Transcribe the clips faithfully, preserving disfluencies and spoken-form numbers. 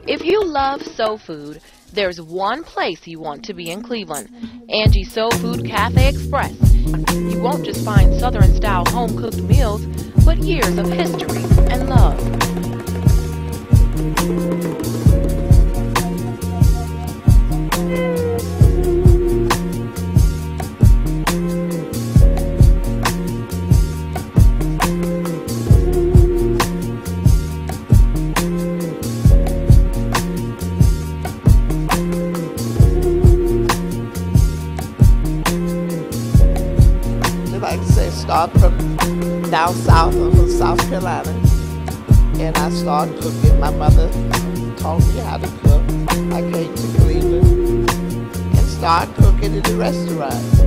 If you love soul food, there's one place you want to be in Cleveland, Angie Soul Food Cafe Express. You won't just find Southern-style home-cooked meals, but years of history and love. Start from down south, from South Carolina, and I started cooking. My mother taught me how to cook. I came to Cleveland and started cooking in the restaurants.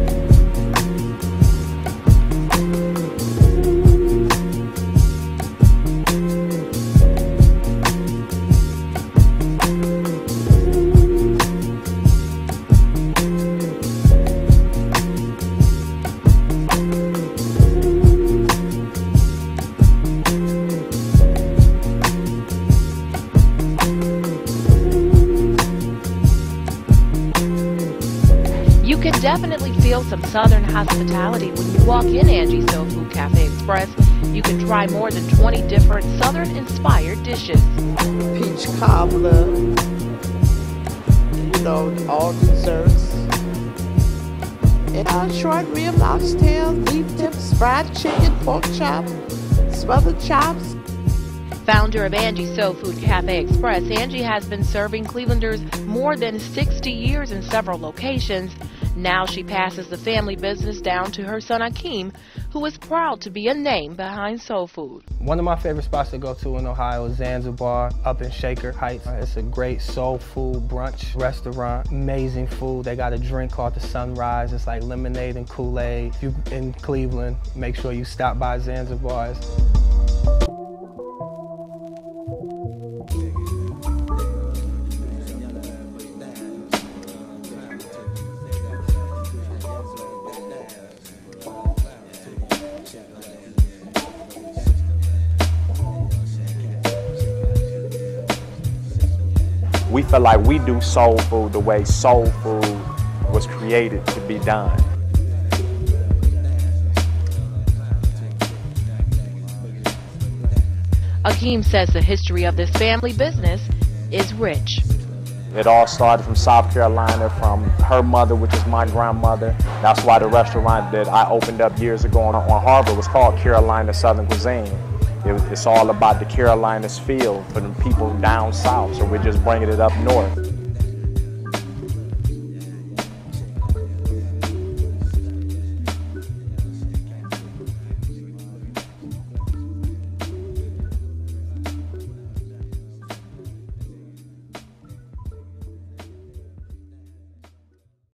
You can definitely feel some Southern hospitality when you walk in Angie Soul Food Cafe Express. You can try more than twenty different Southern-inspired dishes. Peach cobbler, you know, all desserts. And uh, short rib, oxtail, beef tips, fried chicken, pork chop, smothered chops. Founder of Angie Soul Food Cafe Express, Angie has been serving Clevelanders more than sixty years in several locations. Now she passes the family business down to her son Akeem, who is proud to be a name behind soul food. One of my favorite spots to go to in Ohio is Zanzibar, up in Shaker Heights. It's a great soul food brunch restaurant, amazing food. They got a drink called the Sunrise. It's like lemonade and Kool-Aid. If you're in Cleveland, make sure you stop by Zanzibar. We feel like we do soul food the way soul food was created to be done. Akeem says the history of this family business is rich. It all started from South Carolina, from her mother, which is my grandmother. That's why the restaurant that I opened up years ago on, on Harvard was called Carolina Southern Cuisine. It, it's all about the Carolinas feel for the people down south, so we're just bringing it up north.